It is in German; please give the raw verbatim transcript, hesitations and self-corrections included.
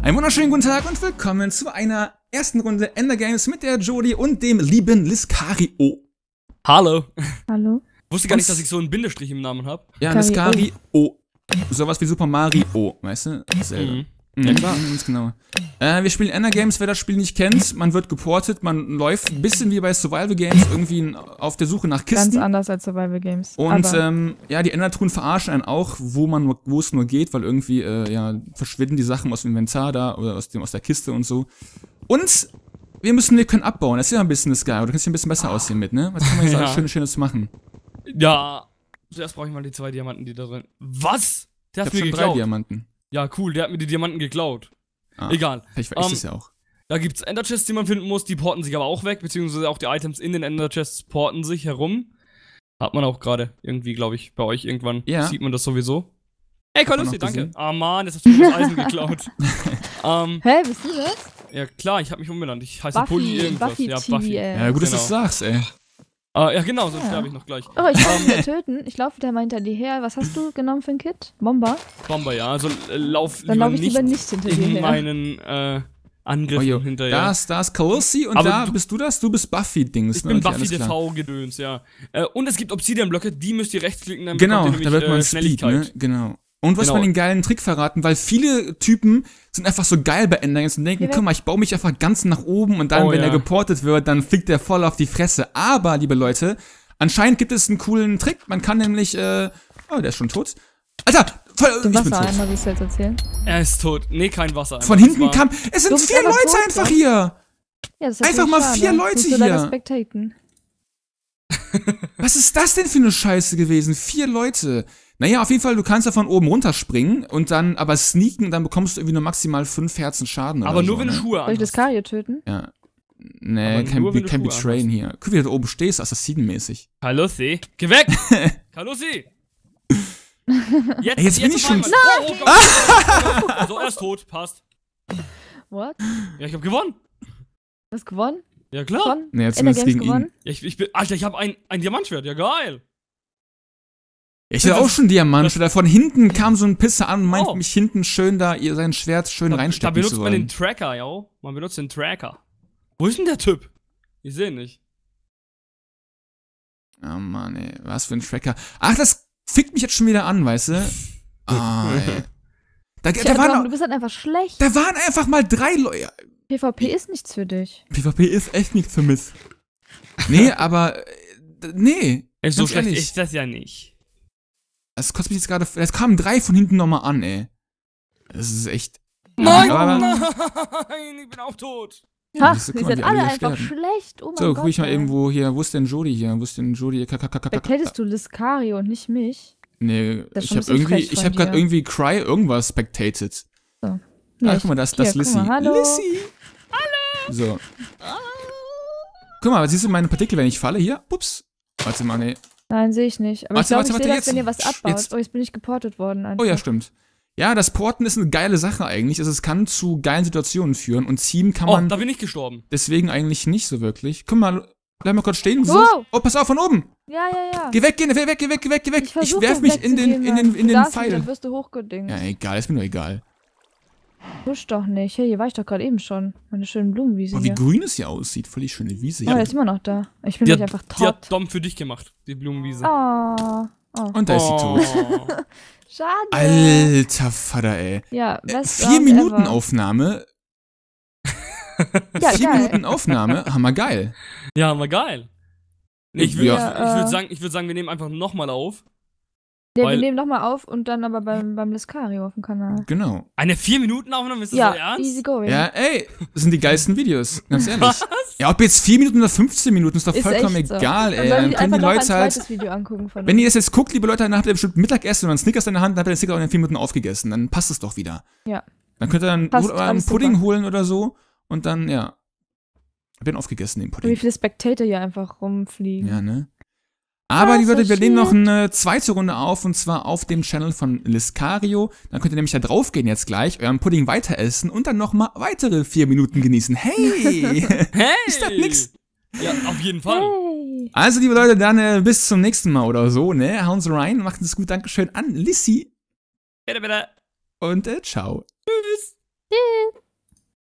Einen wunderschönen guten Tag und willkommen zu einer ersten Runde Ender Games mit der Jodi und dem lieben Liscario. Hallo. Hallo. Wusste gar nicht, dass ich so einen Bindestrich im Namen habe. Ja, Liscario. Sowas wie Super Mario, weißt du? Dasselbe. Mhm. Mhm. Ja, klar. Ganz genau. Äh, wir spielen Ender Games, wer das Spiel nicht kennt. Man wird geportet, man läuft ein bisschen wie bei Survival Games irgendwie auf der Suche nach Kisten. Ganz anders als Survival Games. Und aber ähm, ja, die Endertruhen verarschen einen auch, wo man nur- wo es nur geht, weil irgendwie äh, ja verschwinden die Sachen aus dem Inventar da oder aus dem aus der Kiste und so. Und wir müssen, wir können abbauen. Das ist ja ein bisschen das Sky. Du kannst hier ein bisschen besser aussehen mit, ne? Was kann man jetzt Ja. alles Schönes, Schönes machen? Ja. Zuerst brauche ich mal die zwei Diamanten, die da drin. Was? Der Ich hat hab mir schon drei geklaut. Diamanten. Ja, cool, der hat mir die Diamanten geklaut. Ah, Egal. Vielleicht war ich Ähm, das ja auch. Da gibt's Ender-Chests, die man finden muss, die porten sich aber auch weg, beziehungsweise auch die Items in den Ender-Chests porten sich herum. Hat man auch gerade irgendwie, glaube ich, bei euch irgendwann. Ja. Sieht man das sowieso. Hey, man Kalussi, noch danke. gesehen. Ah, Mann, jetzt hast du mir das Eisen geklaut. ähm, Hä, bist du das? ja klar, ich habe mich umbenannt. Ich heiße Buffy, Pulli irgendwas. Buffy ja, T V, Buffy. ey. Ja, gut, dass du genau. das sagst, ey. Ah, ja, genau, sonst Ja. sterbe ich noch gleich. Oh, ich kann ihn wieder töten. Ich laufe wieder mal hinter dir her. Was hast du genommen für ein Kit? Bomber? Bomber, ja. Also äh, lauf Dann lieber laufe ich nicht lieber nicht hinter dir in her. meinen äh, Angriffen Oh, jo. hinterher. Da ist, da ist Kalussi und Aber da du- bist du das? Du bist Buffy-Dings, ich ne? bin Okay, Buffy alles D klar. V-Gedöns, ja. Äh, und es gibt Obsidian-Blöcke, die müsst ihr rechtsklicken, dann Genau, bekommt ihr da nämlich wird man äh, Speed, Schnelligkeit. ne? Genau. Und was Genau. man den geilen Trick verraten, weil viele Typen sind einfach so geil bei Ender Games und denken, Ja. guck mal, ich baue mich einfach ganz nach oben und dann, Oh, wenn ja. er geportet wird, dann fliegt er voll auf die Fresse. Aber, liebe Leute, anscheinend gibt es einen coolen Trick. Man kann nämlich, äh, oh, der ist schon tot. Alter, voll, Den ich bin tot. Wassereimer, willst du jetzt erzählen? Er ist tot. Nee, kein Wasser. Von einfach. hinten Das war- kam, es sind Du bist vier einfach Leute tot, einfach ja? hier. Ja, das ist Einfach natürlich mal schade. vier Leute Musst du leider hier. spectaten. Was ist das denn für eine Scheiße gewesen? Vier Leute. Naja, auf jeden Fall, du kannst da von oben runterspringen und dann aber sneaken und dann bekommst du irgendwie nur maximal fünf Herzen Schaden oder Aber so, nur wenn du ne? Schuhe Soll ich das anhast. Kario töten? Ja. Nee, Aber kein, nur, wenn du kein Schuhe Betrayen hier. Guck, wie du da oben stehst, assassinenmäßig. Kalussi, geh weg! Kalussi! Jetzt, Ey, jetzt bin ich auf einmal. schon- Oh, oh, Gott. Oh, so, er ist tot, passt. What? Ja, ich hab gewonnen. Du hast gewonnen? Ja, klar. Schon? Nee, Ender zumindest Games gegen ihn. gewonnen? Ja, ich, ich bin, Alter, ich hab ein, ein Diamantschwert, ja geil. Ich hatte Das- auch schon Diamant. Da von hinten kam so ein Pisser an und meint Oh. mich hinten schön da, ihr sein Schwert schön Da, da reinstecken benutzt zu man wollen. den Tracker, yo. Man benutzt den Tracker. Wo ist denn der Typ? Ich sehe ihn nicht. Oh Mann, ey, was für ein Tracker. Ach, das fickt mich jetzt schon wieder an, weißt du? Ah, ey. Da, Tja, da, Dom, waren, du bist halt einfach schlecht. da waren einfach mal drei Leute. PvP ist nichts für dich. PvP ist echt nichts für mich. Nee, aber, äh, nee. Ey, so Ganz schlecht ehrlich. ist das ja nicht. Das kostet mich jetzt gerade, es kamen drei von hinten nochmal an, ey. Das ist echt. Nein, aber- nein, ich bin auch tot. Ha, siehst du, ihr guck mal, seid die alle alle einfach sterben. schlecht. Oh mein So, Gott. guck ich mal ey. irgendwo hier, wo ist denn Jodi hier? Wo ist denn Jodi? Spectatest du Liscario und nicht mich? Nee, Das ist ich schon ein hab bisschen irgendwie, frech ich von hab grad dir. irgendwie Cry irgendwas spectated. So. Ah, Ja, guck mal, das, hier, das guck Lissy. mal, hallo. Lissy! Hallo! So. Guck mal, siehst du meine Partikel, wenn ich falle? Hier, ups. Warte mal, nee. Nein, sehe ich nicht. Aber Warte, ich glaube, warte, ich warte, sehe das, jetzt. wenn ihr was abbaut. Jetzt. Oh, jetzt bin ich geportet worden. Einfach. Oh ja, stimmt. Ja, das Porten ist eine geile Sache eigentlich. Also, es kann zu geilen Situationen führen und Team kann Oh, man da bin ich gestorben. deswegen eigentlich nicht so wirklich. Guck mal, bleib mal kurz stehen. So. Wow. Oh, pass auf, von oben. Ja, ja, ja. Geh weg, geh weg, geh weg, geh weg, geh weg. Ich, versuch werf doch mich in den, wegzugehen, in den, Mann. in Du den darfst nicht, Pfeil. Dann wirst du hochgedingst. Ja, egal, ist mir nur egal. Push doch nicht. Hey, hier war ich doch gerade eben schon. Meine schöne Blumenwiese Boah, wie hier. grün es hier aussieht. Voll die schöne Wiese Oh, der hier. ist immer noch da. Ich bin Die gleich hat, einfach die hat tot. Dom für dich gemacht, die Blumenwiese. Oh. Oh. Und da ist sie tot. Oh. Schade. Alter Vater, ey. Ja, Äh, best Vier Round Minuten ever. Aufnahme. Ja, Vier geil. Minuten Aufnahme. Hammergeil. Ja, aber geil. Nee, ich würde Ja. ich, ich würd äh, sagen, ich würd sagen, wir nehmen einfach nochmal auf. Ja, weil- wir nehmen nochmal auf und dann aber beim, beim Liscario auf dem Kanal. Genau. Eine vier Minuten Aufnahme, ist das so Ja, ernst? easy going. Ja, ey, das sind die geilsten Videos. Ganz ehrlich. Ja, ob jetzt vier Minuten oder fünfzehn Minuten, ist doch Ist vollkommen echt so. egal, Dann ey. sollen Dann die können die einfach noch ein Leute halt. zweites Video angucken von Wenn uns. ihr das jetzt guckt, liebe Leute, dann habt ihr bestimmt Mittagessen und einen Snickers in der Hand, dann habt ihr den Snickers auch in vier Minuten aufgegessen. Dann passt es doch wieder. Ja. Dann könnt ihr dann Passt, holt euren alles Pudding super. holen oder so und dann, ja. Habt ihr ihn aufgegessen, den Wie Pudding? viele Spectator hier einfach rumfliegen. Ja, ne? Aber, Ah, liebe so Leute, wir nehmen noch shit. eine zweite Runde auf und zwar auf dem Channel von Liscario. Dann könnt ihr nämlich da draufgehen jetzt gleich, euren Pudding weiter essen und dann nochmal weitere vier Minuten genießen. Hey! Hey! Ist das nix? Ja, auf jeden Fall. Hey. Also, liebe Leute, dann äh, bis zum nächsten Mal oder so, ne? Hauen Sie rein, macht es gut, Dankeschön an Lissy Bitte, bitte. und äh, ciao. Tschüss. Tschüss.